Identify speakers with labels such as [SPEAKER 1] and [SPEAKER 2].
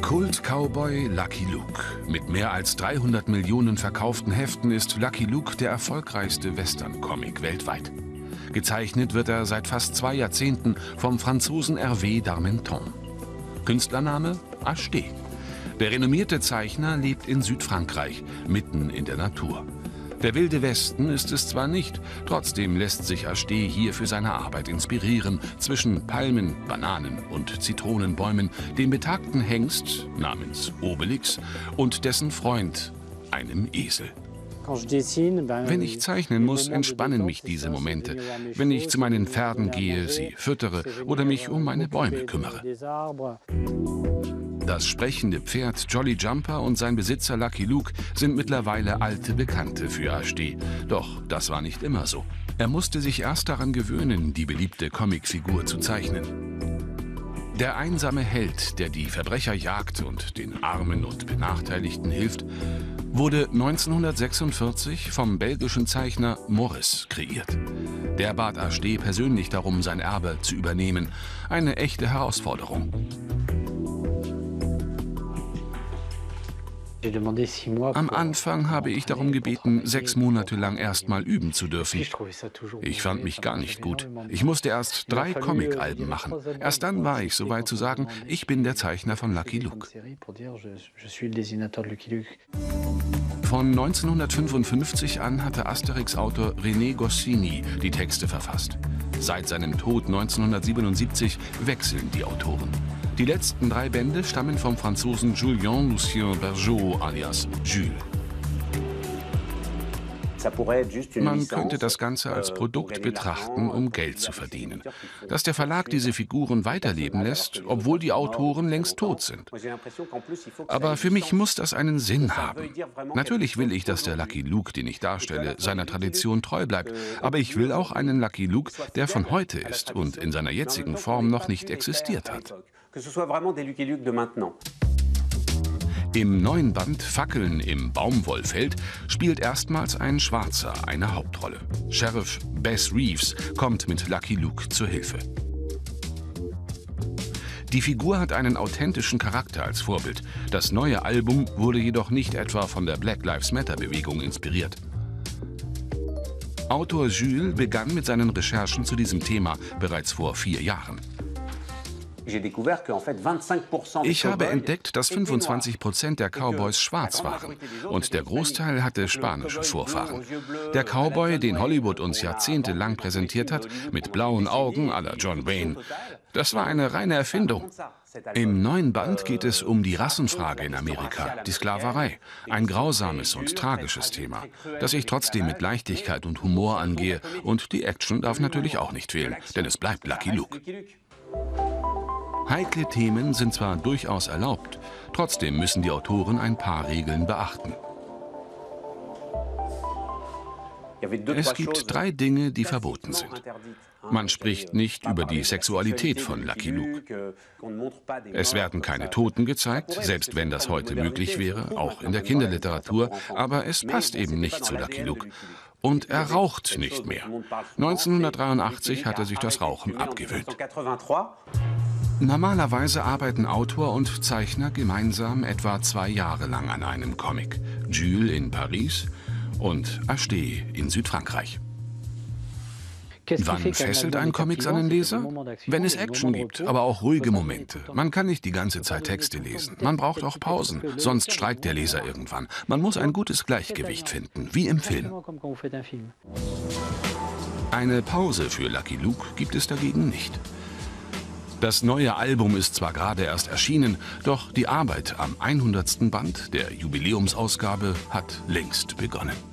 [SPEAKER 1] Kult-Cowboy Lucky Luke. Mit mehr als 300 Millionen verkauften Heften ist Lucky Luke der erfolgreichste Western-Comic weltweit. Gezeichnet wird er seit fast 2 Jahrzehnten vom Franzosen Hervé d'Armenton. Künstlername Acheté. Der renommierte Zeichner lebt in Südfrankreich, mitten in der Natur. Der Wilde Westen ist es zwar nicht, trotzdem lässt sich Acheté hier für seine Arbeit inspirieren, zwischen Palmen, Bananen und Zitronenbäumen, dem betagten Hengst namens Obelix und dessen Freund, einem Esel. Wenn ich zeichnen muss, entspannen mich diese Momente. Wenn ich zu meinen Pferden gehe, sie füttere oder mich um meine Bäume kümmere. Das sprechende Pferd Jolly Jumper und sein Besitzer Lucky Luke sind mittlerweile alte Bekannte für Acheté. Doch das war nicht immer so. Er musste sich erst daran gewöhnen, die beliebte Comicfigur zu zeichnen. Der einsame Held, der die Verbrecher jagt und den Armen und Benachteiligten hilft, wurde 1946 vom belgischen Zeichner Maurice kreiert. Der bat Acheté persönlich darum, sein Erbe zu übernehmen. Eine echte Herausforderung. Am Anfang habe ich darum gebeten, 6 Monate lang erst mal üben zu dürfen. Ich fand mich gar nicht gut. Ich musste erst 3 Comic-Alben machen. Erst dann war ich so weit zu sagen, ich bin der Zeichner von Lucky Luke. Von 1955 an hatte Asterix-Autor René Goscinny die Texte verfasst. Seit seinem Tod 1977 wechseln die Autoren. Die letzten 3 Bände stammen vom Franzosen Julien Lucien Bergeaud alias Jules. Man könnte das Ganze als Produkt betrachten, um Geld zu verdienen. Dass der Verlag diese Figuren weiterleben lässt, obwohl die Autoren längst tot sind. Aber für mich muss das einen Sinn haben. Natürlich will ich, dass der Lucky Luke, den ich darstelle, seiner Tradition treu bleibt. Aber ich will auch einen Lucky Luke, der von heute ist und in seiner jetzigen Form noch nicht existiert hat. Im neuen Band Fackeln im Baumwollfeld spielt erstmals ein Schwarzer eine Hauptrolle. Sheriff Bess Reeves kommt mit Lucky Luke zur Hilfe. Die Figur hat einen authentischen Charakter als Vorbild. Das neue Album wurde jedoch nicht etwa von der Black Lives Matter-Bewegung inspiriert. Autor Jules begann mit seinen Recherchen zu diesem Thema bereits vor 4 Jahren. Ich habe entdeckt, dass 25% der Cowboys schwarz waren und der Großteil hatte spanische Vorfahren. Der Cowboy, den Hollywood uns jahrzehntelang präsentiert hat, mit blauen Augen à la John Wayne, das war eine reine Erfindung. Im neuen Band geht es um die Rassenfrage in Amerika, die Sklaverei. Ein grausames und tragisches Thema, das ich trotzdem mit Leichtigkeit und Humor angehe. Und die Action darf natürlich auch nicht fehlen, denn es bleibt Lucky Luke. Heikle Themen sind zwar durchaus erlaubt, trotzdem müssen die Autoren ein paar Regeln beachten. Es gibt 3 Dinge, die verboten sind. Man spricht nicht über die Sexualität von Lucky Luke. Es werden keine Toten gezeigt, selbst wenn das heute möglich wäre, auch in der Kinderliteratur, aber es passt eben nicht zu Lucky Luke. Und er raucht nicht mehr. 1983 hat er sich das Rauchen abgewöhnt. Normalerweise arbeiten Autor und Zeichner gemeinsam etwa 2 Jahre lang an einem Comic. Jules in Paris und Acheté in Südfrankreich. Wann fesselt ein Comic seinen Leser? Wenn es Action gibt, aber auch ruhige Momente. Man kann nicht die ganze Zeit Texte lesen. Man braucht auch Pausen, sonst streikt der Leser irgendwann. Man muss ein gutes Gleichgewicht finden, wie im Film. Eine Pause für Lucky Luke gibt es dagegen nicht. Das neue Album ist zwar gerade erst erschienen, doch die Arbeit am 100. Band der Jubiläumsausgabe hat längst begonnen.